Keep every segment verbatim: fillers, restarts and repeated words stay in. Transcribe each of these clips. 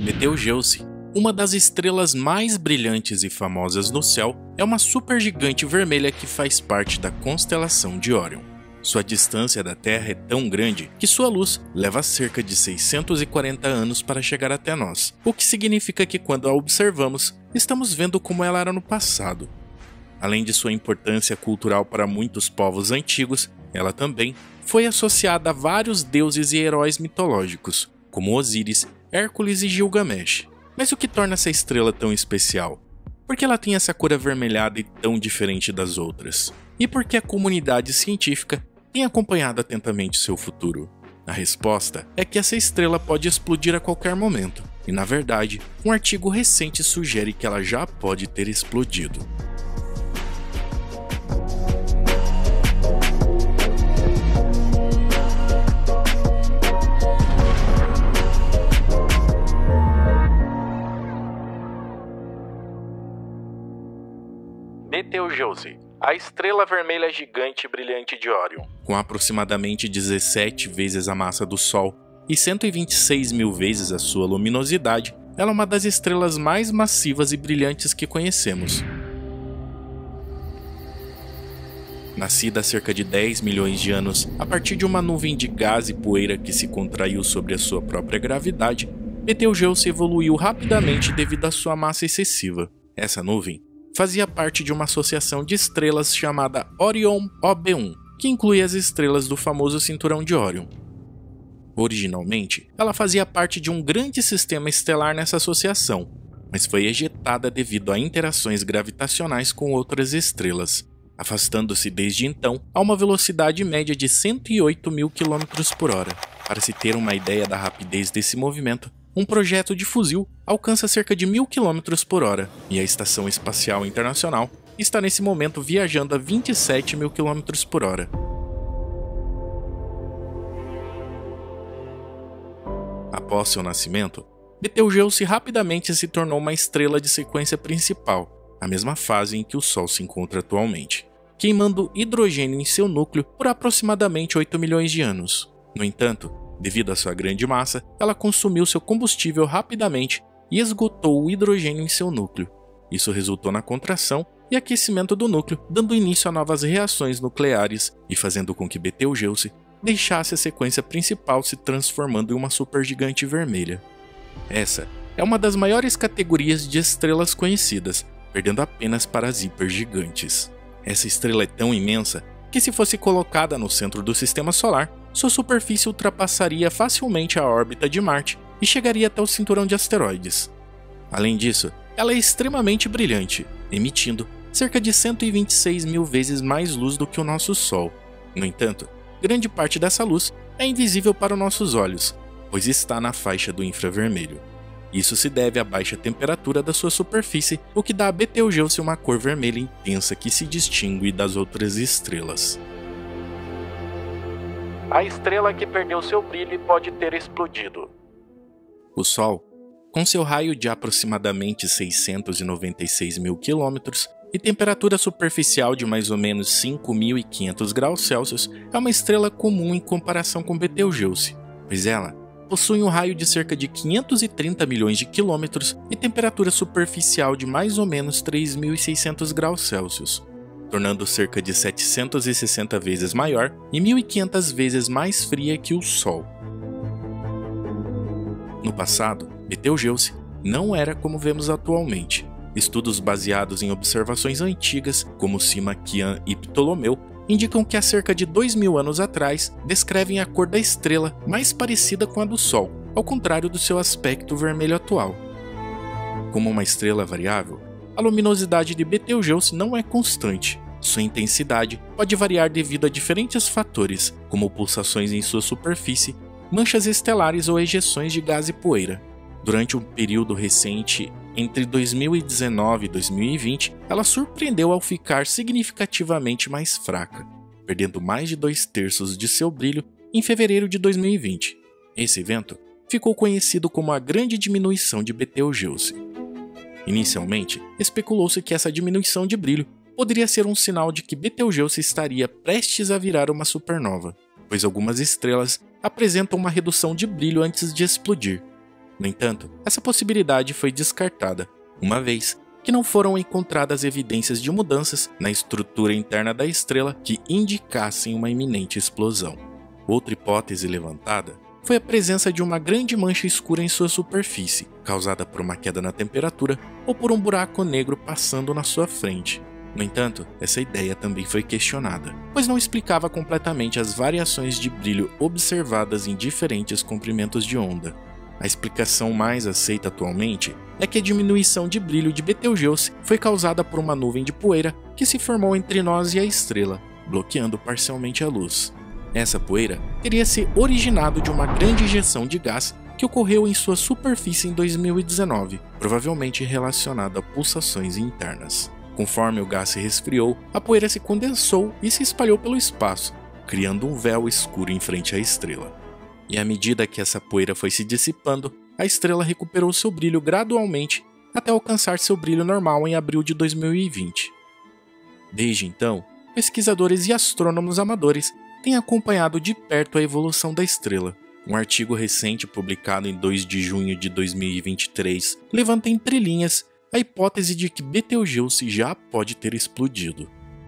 Betelgeuse, uma das estrelas mais brilhantes e famosas no céu, é uma supergigante vermelha que faz parte da constelação de Órion. Sua distância da Terra é tão grande que sua luz leva cerca de seiscentos e quarenta anos para chegar até nós, o que significa que quando a observamos, estamos vendo como ela era no passado. Além de sua importância cultural para muitos povos antigos, ela também foi associada a vários deuses e heróis mitológicos, como Osíris, Hércules e Gilgamesh. Mas o que torna essa estrela tão especial? Por que ela tem essa cor avermelhada e tão diferente das outras? E por que a comunidade científica tem acompanhado atentamente seu futuro? A resposta é que essa estrela pode explodir a qualquer momento, e na verdade, um artigo recente sugere que ela já pode ter explodido. Betelgeuse, a estrela vermelha gigante e brilhante de Órion. Com aproximadamente dezessete vezes a massa do Sol e cento e vinte e seis mil vezes a sua luminosidade, ela é uma das estrelas mais massivas e brilhantes que conhecemos. Nascida há cerca de dez milhões de anos a partir de uma nuvem de gás e poeira que se contraiu sobre a sua própria gravidade, Betelgeuse evoluiu rapidamente devido à sua massa excessiva. Essa nuvem fazia parte de uma associação de estrelas chamada Orion O B um, que inclui as estrelas do famoso cinturão de Órion. Originalmente, ela fazia parte de um grande sistema estelar nessa associação, mas foi ejetada devido a interações gravitacionais com outras estrelas, afastando-se desde então a uma velocidade média de cento e oito mil quilômetros por hora. Para se ter uma ideia da rapidez desse movimento, um projeto de fuzil alcança cerca de mil quilômetros por hora, e a Estação Espacial Internacional está nesse momento viajando a vinte e sete mil quilômetros por hora. Após seu nascimento, Betelgeuse rapidamente se tornou uma estrela de sequência principal, a mesma fase em que o Sol se encontra atualmente, queimando hidrogênio em seu núcleo por aproximadamente oito milhões de anos. No entanto, devido à sua grande massa, ela consumiu seu combustível rapidamente e esgotou o hidrogênio em seu núcleo. Isso resultou na contração e aquecimento do núcleo, dando início a novas reações nucleares e fazendo com que Betelgeuse deixasse a sequência principal, se transformando em uma supergigante vermelha. Essa é uma das maiores categorias de estrelas conhecidas, perdendo apenas para as hipergigantes. Essa estrela é tão imensa que, se fosse colocada no centro do sistema solar, sua superfície ultrapassaria facilmente a órbita de Marte e chegaria até o cinturão de asteroides. Além disso, ela é extremamente brilhante, emitindo cerca de cento e vinte e seis mil vezes mais luz do que o nosso Sol. No entanto, grande parte dessa luz é invisível para os nossos olhos, pois está na faixa do infravermelho. Isso se deve à baixa temperatura da sua superfície, o que dá a Betelgeuse uma cor vermelha intensa que se distingue das outras estrelas. A estrela que perdeu seu brilho e pode ter explodido. O Sol, com seu raio de aproximadamente seiscentos e noventa e seis mil quilômetros e temperatura superficial de mais ou menos cinco mil e quinhentos graus Celsius, é uma estrela comum em comparação com Betelgeuse, pois ela possui um raio de cerca de quinhentos e trinta milhões de quilômetros e temperatura superficial de mais ou menos três mil e seiscentos graus Celsius, tornando cerca de setecentas e sessenta vezes maior e mil e quinhentas vezes mais fria que o Sol. No passado, Betelgeuse não era como vemos atualmente. Estudos baseados em observações antigas, como Sima Qian e Ptolomeu, indicam que há cerca de dois mil anos atrás descrevem a cor da estrela mais parecida com a do Sol, ao contrário do seu aspecto vermelho atual. Como uma estrela variável, a luminosidade de Betelgeuse não é constante. Sua intensidade pode variar devido a diferentes fatores, como pulsações em sua superfície, manchas estelares ou ejeções de gás e poeira. Durante um período recente, entre dois mil e dezenove e dois mil e vinte, ela surpreendeu ao ficar significativamente mais fraca, perdendo mais de dois terços de seu brilho em fevereiro de dois mil e vinte. Esse evento ficou conhecido como a Grande Diminuição de Betelgeuse. Inicialmente, especulou-se que essa diminuição de brilho poderia ser um sinal de que Betelgeuse estaria prestes a virar uma supernova, pois algumas estrelas apresentam uma redução de brilho antes de explodir. No entanto, essa possibilidade foi descartada, uma vez que não foram encontradas evidências de mudanças na estrutura interna da estrela que indicassem uma iminente explosão. Outra hipótese levantada foi a presença de uma grande mancha escura em sua superfície, causada por uma queda na temperatura ou por um buraco negro passando na sua frente. No entanto, essa ideia também foi questionada, pois não explicava completamente as variações de brilho observadas em diferentes comprimentos de onda. A explicação mais aceita atualmente é que a diminuição de brilho de Betelgeuse foi causada por uma nuvem de poeira que se formou entre nós e a estrela, bloqueando parcialmente a luz. Essa poeira teria se originado de uma grande injeção de gás que ocorreu em sua superfície em dois mil e dezenove, provavelmente relacionada a pulsações internas. Conforme o gás se resfriou, a poeira se condensou e se espalhou pelo espaço, criando um véu escuro em frente à estrela. E à medida que essa poeira foi se dissipando, a estrela recuperou seu brilho gradualmente até alcançar seu brilho normal em abril de dois mil e vinte. Desde então, pesquisadores e astrônomos amadores têm acompanhado de perto a evolução da estrela. Um artigo recente publicado em dois de junho de dois mil e vinte e três levanta entre linhas a hipótese de que Betelgeuse já pode ter explodido.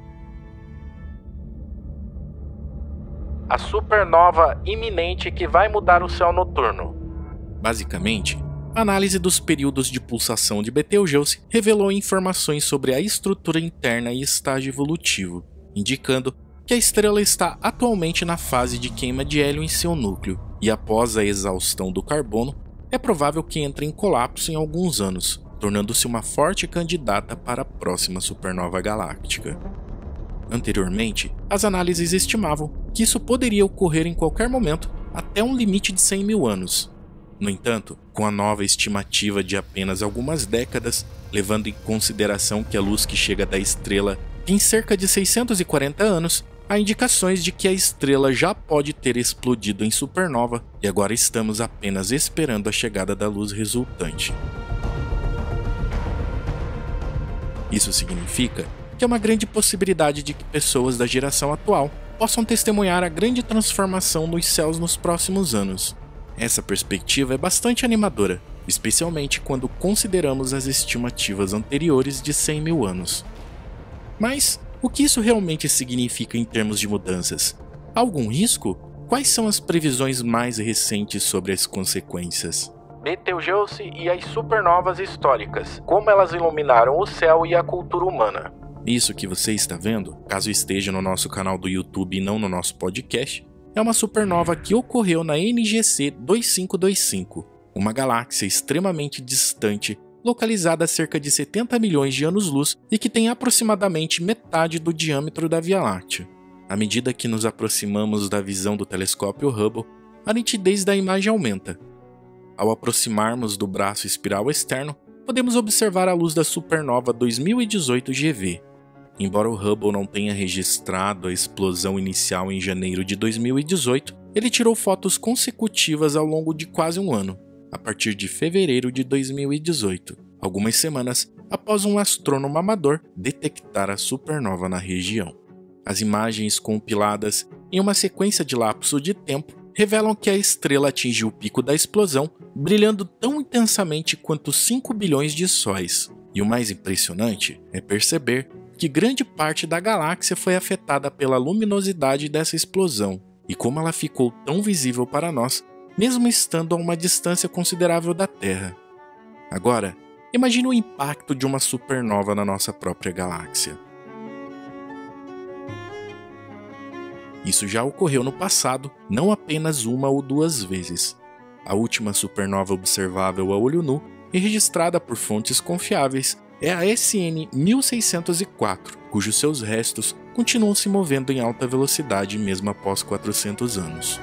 A supernova iminente que vai mudar o céu noturno. Basicamente, a análise dos períodos de pulsação de Betelgeuse revelou informações sobre a estrutura interna e estágio evolutivo, indicando que a estrela está atualmente na fase de queima de hélio em seu núcleo, e após a exaustão do carbono, é provável que entre em colapso em alguns anos, tornando-se uma forte candidata para a próxima supernova galáctica. Anteriormente, as análises estimavam que isso poderia ocorrer em qualquer momento até um limite de cem mil anos. No entanto, com a nova estimativa de apenas algumas décadas, levando em consideração que a luz que chega da estrela tem cerca de seiscentos e quarenta anos, há indicações de que a estrela já pode ter explodido em supernova e agora estamos apenas esperando a chegada da luz resultante. Isso significa que é uma grande possibilidade de que pessoas da geração atual possam testemunhar a grande transformação nos céus nos próximos anos. Essa perspectiva é bastante animadora, especialmente quando consideramos as estimativas anteriores de cem mil anos. Mas o que isso realmente significa em termos de mudanças? Há algum risco? Quais são as previsões mais recentes sobre as consequências? Betelgeuse e as supernovas históricas, como elas iluminaram o céu e a cultura humana. Isso que você está vendo, caso esteja no nosso canal do YouTube e não no nosso podcast, é uma supernova que ocorreu na N G C dois cinco dois cinco, uma galáxia extremamente distante, localizada a cerca de setenta milhões de anos-luz e que tem aproximadamente metade do diâmetro da Via Láctea. À medida que nos aproximamos da visão do telescópio Hubble, a nitidez da imagem aumenta. Ao aproximarmos do braço espiral externo, podemos observar a luz da supernova dois mil e dezoito G V. Embora o Hubble não tenha registrado a explosão inicial em janeiro de dois mil e dezoito, ele tirou fotos consecutivas ao longo de quase um ano, a partir de fevereiro de dois mil e dezoito, algumas semanas após um astrônomo amador detectar a supernova na região. As imagens compiladas em uma sequência de lapso de tempo revelam que a estrela atingiu o pico da explosão, brilhando tão intensamente quanto cinco bilhões de sóis. E o mais impressionante é perceber que grande parte da galáxia foi afetada pela luminosidade dessa explosão, e como ela ficou tão visível para nós, mesmo estando a uma distância considerável da Terra. Agora, imagine o impacto de uma supernova na nossa própria galáxia. Isso já ocorreu no passado, não apenas uma ou duas vezes. A última supernova observável a olho nu e registrada por fontes confiáveis é a S N mil seiscentos e quatro, cujos seus restos continuam se movendo em alta velocidade mesmo após quatrocentos anos.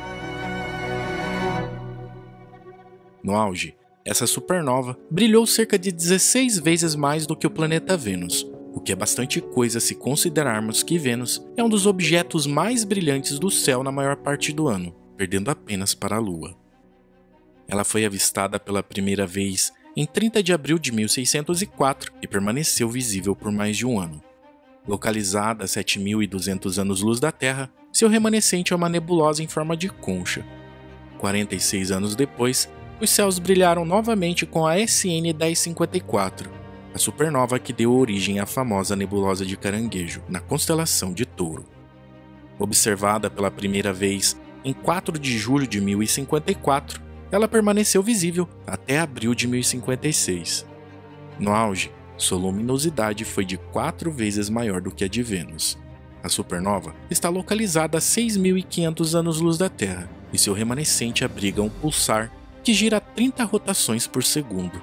No auge, essa supernova brilhou cerca de dezesseis vezes mais do que o planeta Vênus, o que é bastante coisa se considerarmos que Vênus é um dos objetos mais brilhantes do céu na maior parte do ano, perdendo apenas para a Lua. Ela foi avistada pela primeira vez em trinta de abril de mil seiscentos e quatro e permaneceu visível por mais de um ano. Localizada a sete mil e duzentos anos-luz da Terra, seu remanescente é uma nebulosa em forma de concha. quarenta e seis anos depois, os céus brilharam novamente com a S N dez cinquenta e quatro, a supernova que deu origem à famosa nebulosa de Caranguejo, na constelação de Touro. Observada pela primeira vez em quatro de julho de mil e cinquenta e quatro, ela permaneceu visível até abril de mil e cinquenta e seis. No auge, sua luminosidade foi de quatro vezes maior do que a de Vênus. A supernova está localizada a seis mil e quinhentos anos-luz da Terra, e seu remanescente abriga um pulsar que gira a trinta rotações por segundo.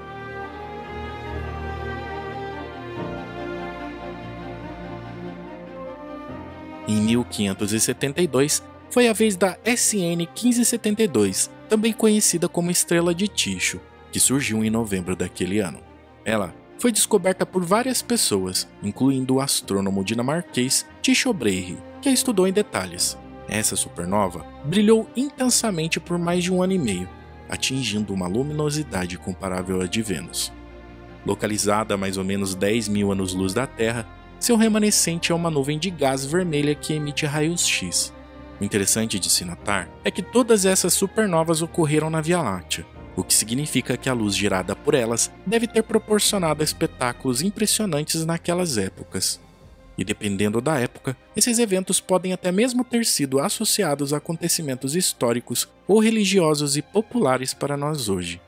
Em mil quinhentos e setenta e dois, foi a vez da S N quinze setenta e dois, também conhecida como Estrela de Tycho, que surgiu em novembro daquele ano. Ela foi descoberta por várias pessoas, incluindo o astrônomo dinamarquês Tycho Brahe, que a estudou em detalhes. Essa supernova brilhou intensamente por mais de um ano e meio, atingindo uma luminosidade comparável à de Vênus. Localizada a mais ou menos dez mil anos-luz da Terra, seu remanescente é uma nuvem de gás vermelha que emite raios X. O interessante de se notar é que todas essas supernovas ocorreram na Via Láctea, o que significa que a luz gerada por elas deve ter proporcionado espetáculos impressionantes naquelas épocas. E dependendo da época, esses eventos podem até mesmo ter sido associados a acontecimentos históricos ou religiosos e populares para nós hoje.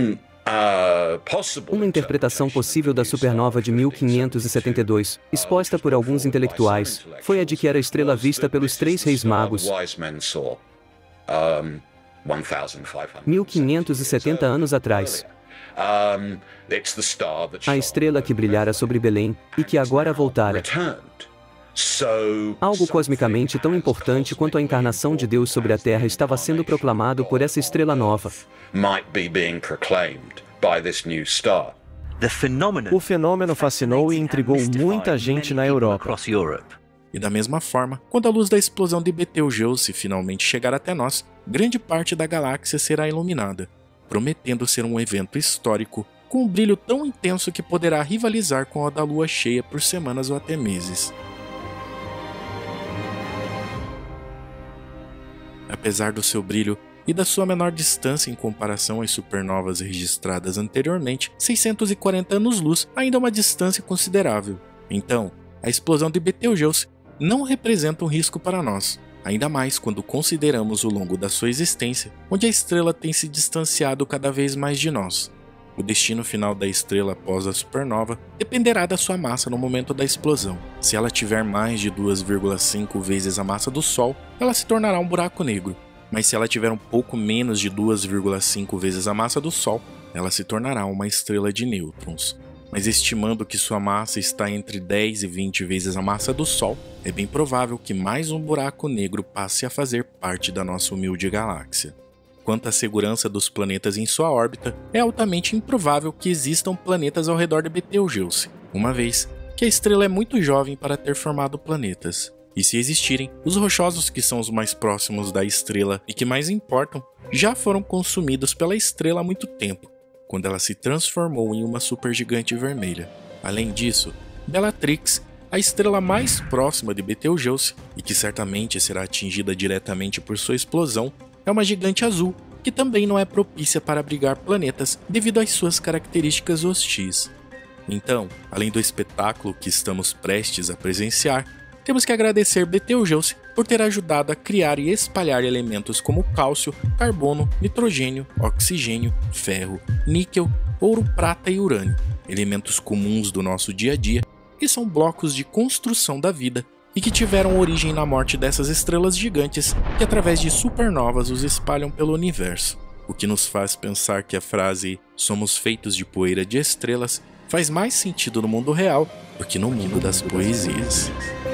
Uma interpretação possível da supernova de mil quinhentos e setenta e dois, exposta por alguns intelectuais, foi a de que era a estrela vista pelos três reis magos mil quinhentos e setenta anos atrás. A estrela que brilhara sobre Belém e que agora voltara. Algo cosmicamente tão importante quanto a encarnação de Deus sobre a Terra estava sendo proclamado por essa estrela nova. O fenômeno fascinou e intrigou muita gente na Europa. E da mesma forma, quando a luz da explosão de Betelgeuse finalmente chegar até nós, grande parte da galáxia será iluminada, prometendo ser um evento histórico com um brilho tão intenso que poderá rivalizar com a da lua cheia por semanas ou até meses. Apesar do seu brilho e da sua menor distância em comparação às supernovas registradas anteriormente, seiscentos e quarenta anos-luz ainda é uma distância considerável. Então, a explosão de Betelgeuse não representa um risco para nós, ainda mais quando consideramos o longo da sua existência, onde a estrela tem se distanciado cada vez mais de nós. O destino final da estrela após a supernova dependerá da sua massa no momento da explosão. Se ela tiver mais de duas vírgula cinco vezes a massa do Sol, ela se tornará um buraco negro. Mas se ela tiver um pouco menos de duas vírgula cinco vezes a massa do Sol, ela se tornará uma estrela de nêutrons. Mas estimando que sua massa está entre dez e vinte vezes a massa do Sol, é bem provável que mais um buraco negro passe a fazer parte da nossa humilde galáxia. Quanto à segurança dos planetas em sua órbita, é altamente improvável que existam planetas ao redor de Betelgeuse, uma vez que a estrela é muito jovem para ter formado planetas. E se existirem, os rochosos que são os mais próximos da estrela e que mais importam, já foram consumidos pela estrela há muito tempo, quando ela se transformou em uma supergigante vermelha. Além disso, Bellatrix, a estrela mais próxima de Betelgeuse, e que certamente será atingida diretamente por sua explosão, é uma gigante azul, que também não é propícia para abrigar planetas devido às suas características hostis. Então, além do espetáculo que estamos prestes a presenciar, temos que agradecer Betelgeuse por ter ajudado a criar e espalhar elementos como cálcio, carbono, nitrogênio, oxigênio, ferro, níquel, ouro, prata e urânio, elementos comuns do nosso dia a dia e são blocos de construção da vida e que tiveram origem na morte dessas estrelas gigantes que através de supernovas os espalham pelo universo, o que nos faz pensar que a frase "somos feitos de poeira de estrelas" faz mais sentido no mundo real do que no mundo das poesias.